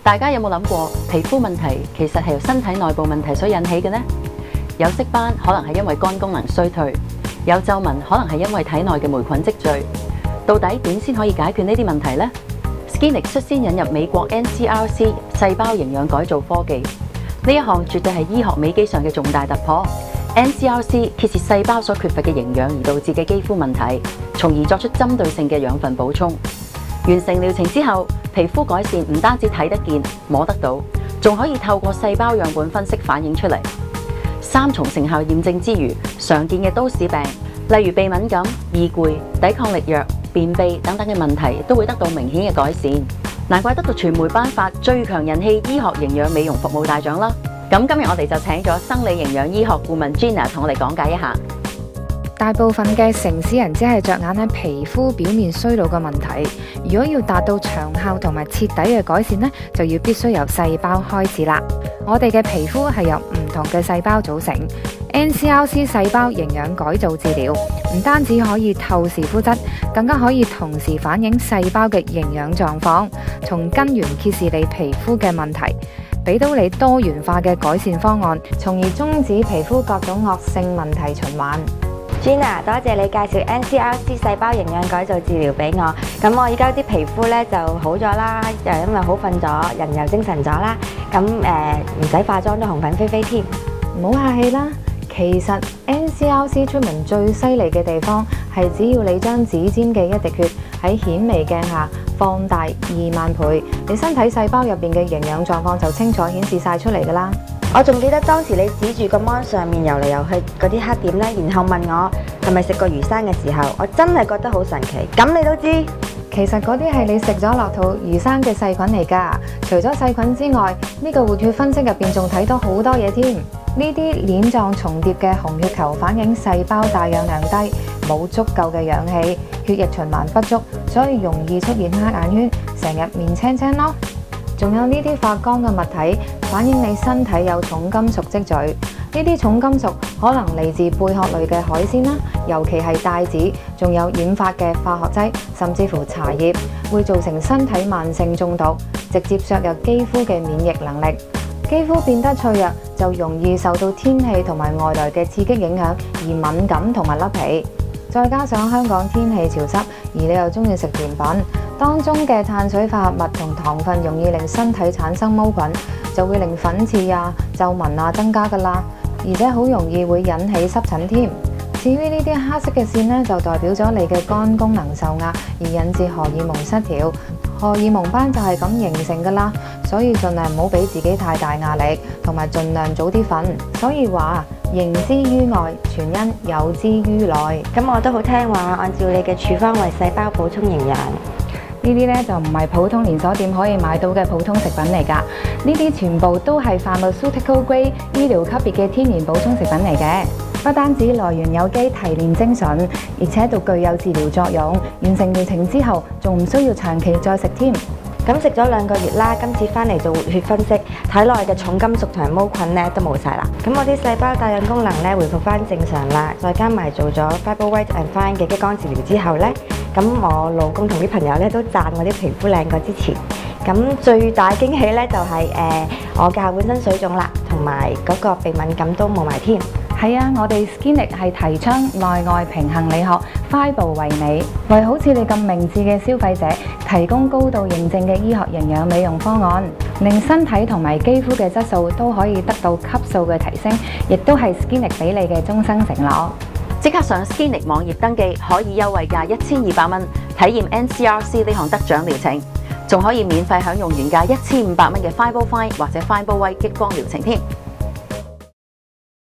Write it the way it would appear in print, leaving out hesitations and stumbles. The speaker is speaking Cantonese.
大家有冇諗過，皮膚問題其實係由身體內部問題所引起嘅呢？有色斑可能係因為肝功能衰退，有皺紋可能係因為體內嘅霉菌積聚。到底點先可以解決呢啲問題呢？ Skinnick 率先引入美國 NCRC 細胞營養改造科技，呢一項絕對係醫學美肌上嘅重大突破。NCRC 揭示細胞所缺乏嘅營養而導致嘅肌膚問題，從而作出針對性嘅養分補充。完成療程之後，皮膚改善唔單止睇得見、摸得到，仲可以透過細胞樣本分析反映出嚟。三重成效驗證之餘，常見嘅都市病，例如鼻敏感、易攰、抵抗力弱、便秘等等嘅問題，都會得到明顯嘅改善。難怪得到傳媒頒發最強人氣醫學營養美容服務大獎啦！咁今日我哋就請咗生理營養醫學顧問 Gina 同我哋講解一下。 大部分嘅城市人只係着眼喺皮膚表面衰老嘅問題，如果要達到長效同埋徹底嘅改善呢，就要必須由細胞開始啦。我哋嘅皮膚係由唔同嘅細胞組成。NCRC 細胞營養改造治療唔單止可以透視膚質，更加可以同時反映細胞嘅營養狀況，從根源揭示你皮膚嘅問題，俾到你多元化嘅改善方案，從而終止皮膚各種惡性問題循環。 Gina， 多謝你介紹 NCRC 細胞營養改造治療俾我。咁我而家啲皮膚咧就好咗啦，又因為好瞓咗，人又精神咗啦。咁唔使化妝都紅粉飛飛添。 唔好客氣啦。其實 NCRC 出名最犀利嘅地方係，只要你將指尖嘅一滴血喺顯微鏡下放大2萬倍，你身體細胞入邊嘅營養狀況就清楚顯示晒出嚟㗎啦。 我仲記得當時你指住個 mon 上面游嚟游去嗰啲黑點咧，然後問我係咪食過魚生嘅時候，我真係覺得好神奇。咁你都知， 其實嗰啲係你食咗落肚魚生嘅細菌嚟㗎。除咗細菌之外，呢個活血分析入邊仲睇到好多嘢添。呢啲鏈狀重疊嘅紅血球反映細胞帶氧量低，冇足夠嘅氧氣，血液循環不足，所以容易出現黑眼圈，成日面青青咯。仲有呢啲發光嘅物體，反映你身體有重金屬積聚。呢啲重金屬可能嚟自貝殼類嘅海鮮啦，尤其係帶子，仲有染髮嘅化學劑，甚至乎茶葉，會造成身體慢性中毒，直接削弱肌膚嘅免疫能力。肌膚變得脆弱，就容易受到天氣同埋外來嘅刺激影響，而敏感同埋甩皮。再加上香港天氣潮濕，而你又中意食甜品，當中嘅碳水化合物同糖分容易令身體產生毛菌，就會令粉刺啊、皺紋啊增加㗎喇，而且好容易會引起濕疹添。至於呢啲黑色嘅線呢，就代表咗你嘅肝功能受壓，而引致荷爾蒙失調。荷爾蒙斑就係咁形成㗎啦，所以盡量唔好俾自己太大壓力，同埋盡量早啲瞓。所以話形之於外，全因有之於內。 咁我都好聽話，按照你嘅處方為細胞補充營養。 呢啲呢就唔係普通連鎖店可以買到嘅普通食品嚟㗎，呢啲全部都係 pharmaceutical grade 醫療級別嘅天然補充食品嚟嘅。不單止來源有機、提煉精準，而且都具有治療作用。完成療程之後，仲唔需要長期再食添。 咁食咗2個月啦，今次翻嚟做活血分析，體內嘅重金屬同埋毛菌咧都冇晒啦。咁我啲細胞帶氧功能咧回復翻正常啦，再加埋做咗 Fiber White and Fine 嘅激光治療之後咧，咁我老公同啲朋友咧都讚我啲皮膚靚過之前。咁最大驚喜咧就係我嘅下半身水腫啦，同埋嗰個鼻敏感都冇埋添。 係啊，我哋 Skinnick 係提倡內外平衡理學，Fiber 為美，為好似你咁明智嘅消費者提供高度認證嘅醫學營養美容方案，令身體同埋肌膚嘅質素都可以得到級數嘅提升，亦都係 Skinnick 俾你嘅終生承諾。 即刻上 Skinnick 網頁登記，可以優惠價1200蚊，體驗 NCRC 呢項得獎療程，仲可以免費享用原價1500蚊嘅 Fiber Fine 或者 Fiber White 激光療程添。